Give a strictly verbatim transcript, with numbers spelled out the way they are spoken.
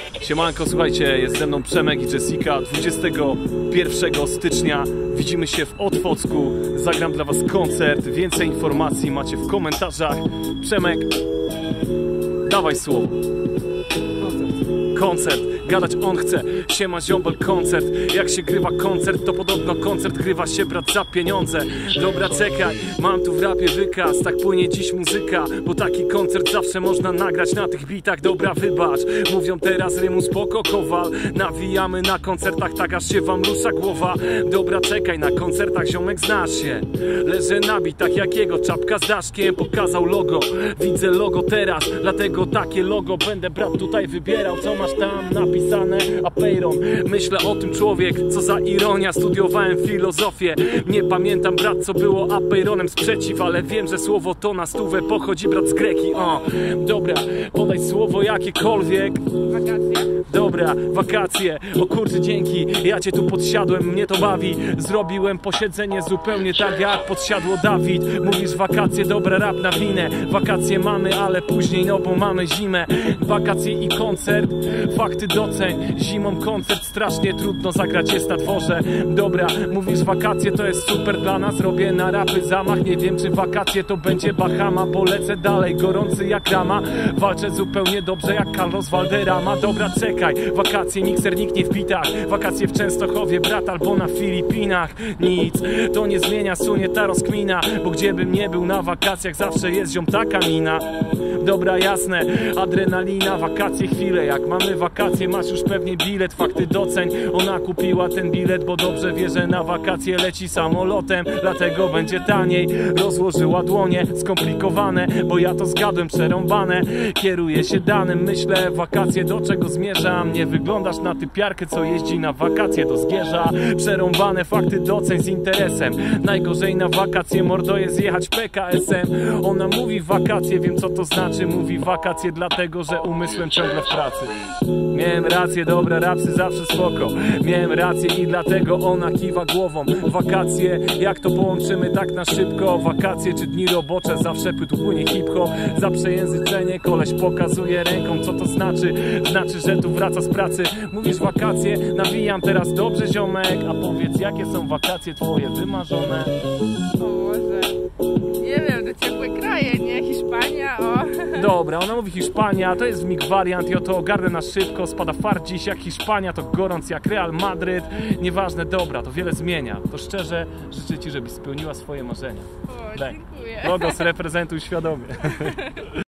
Siemanko, słuchajcie, jest ze mną Przemek i Jessica. dwudziestego pierwszego stycznia widzimy się w Otwocku. Zagram dla was koncert. Więcej informacji macie w komentarzach. Przemek, dawaj słowo. Koncert, gadać on chce. Siema ziombel, koncert. Jak się grywa koncert, to podobno koncert grywa się brat za pieniądze. Dobra, czekaj, mam tu w rapie wykaz. Tak płynie dziś muzyka, bo taki koncert zawsze można nagrać na tych bitach. Dobra, wybacz, mówią teraz rymu spoko, kowal. Nawijamy na koncertach, tak aż się wam rusza głowa. Dobra, czekaj, na koncertach ziomek znasz się. Leżę na bitach jakiego, czapka z daszkiem. Pokazał logo, widzę logo teraz. Dlatego takie logo będę brat tutaj wybierał. Co masz tam napisane? Apeiron. Myślę o tym człowiek, co za ironia. Studiowałem filozofię. Nie pamiętam brat, co było apeironem sprzeciw, ale wiem, że słowo to na stówę pochodzi brat z greki. O, dobra, podaj słowo jakiekolwiek. Wakacje. Dobra, wakacje. O kurczę, dzięki, ja cię tu podsiadłem, mnie to bawi. Zrobiłem posiedzenie zupełnie tak jak podsiadło Dawid. Mówisz wakacje, dobra, rap na winę. Wakacje mamy, ale później, no bo mamy zimę. Wakacje i koncert, fakty doceń. Zimą koncert strasznie trudno zagrać jest na dworze. Dobra, mówisz wakacje to jest super dla nas. Robię na rapy zamach, nie wiem czy wakacje to będzie Bahama. Polecę dalej, gorący jak rama. Walczę zupełnie dobrze jak Carlos Valderrama. Dobra, czekaj, wakacje, mikser nikt nie w bitach. Wakacje w Częstochowie, brat, albo na Filipinach. Nic, to nie zmienia, sunie ta rozkmina. Bo gdzie bym nie był na wakacjach, zawsze jest ziom taka mina. Dobra, jasne, adrenalina, wakacje chwile. Jak mamy wakacje, masz już pewnie bilet. Fakty doceń, ona kupiła ten bilet, bo dobrze wie, że na wakacje leci samolotem. Dlatego będzie taniej. Rozłożyła dłonie, skomplikowane, bo ja to zgadłem, przerąbane. Kieruję się danym, myślę wakacje, do czego zmierzam. Nie wyglądasz na typiarkę, co jeździ na wakacje do Zgierza. Przerąbane, fakty doceń z interesem. Najgorzej na wakacje, mordo, jest jechać P K S-em. Ona mówi wakacje, wiem co to znaczy. Mówi wakacje dlatego, że umysłem ciągle w pracy. Miałem rację, dobra, rapsy zawsze spoko. Miałem rację i dlatego ona kiwa głową. Wakacje, jak to połączymy tak na szybko? Wakacje czy dni robocze, zawsze tu płynie hip-hop. Za przejęzyczenie koleś pokazuje ręką, co to znaczy? Znaczy, że tu wraca z pracy. Mówisz wakacje, nawijam teraz dobrze ziomek. A powiedz, jakie są wakacje twoje wymarzone? O Boże. Nie wiem, do ciepłe kraje, nie? Hiszpania, o. Dobra, ona mówi Hiszpania, to jest w mig wariant i oto ogarnę na szybko. Spada fart dziś jak Hiszpania, to gorąc jak Real Madryt. Nieważne, dobra, to wiele zmienia. To szczerze życzę ci, żebyś spełniła swoje marzenia. O, Daj. dziękuję. Logos reprezentuj świadomie.